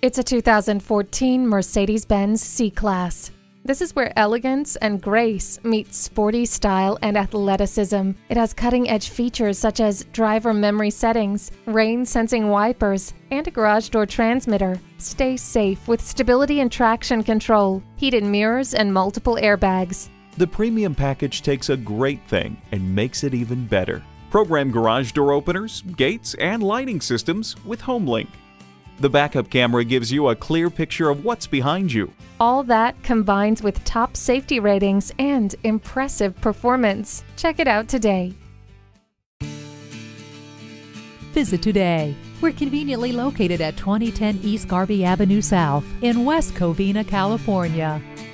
It's a 2014 Mercedes-Benz C-Class. This is where elegance and grace meet sporty style and athleticism. It has cutting-edge features such as driver memory settings, rain-sensing wipers, and a garage door transmitter. Stay safe with stability and traction control, heated mirrors, and multiple airbags. The premium package takes a great thing and makes it even better. Program garage door openers, gates, and lighting systems with HomeLink. The backup camera gives you a clear picture of what's behind you. All that combines with top safety ratings and impressive performance. Check it out today. Visit today. We're conveniently located at 2010 East Garvey Avenue South in West Covina, California.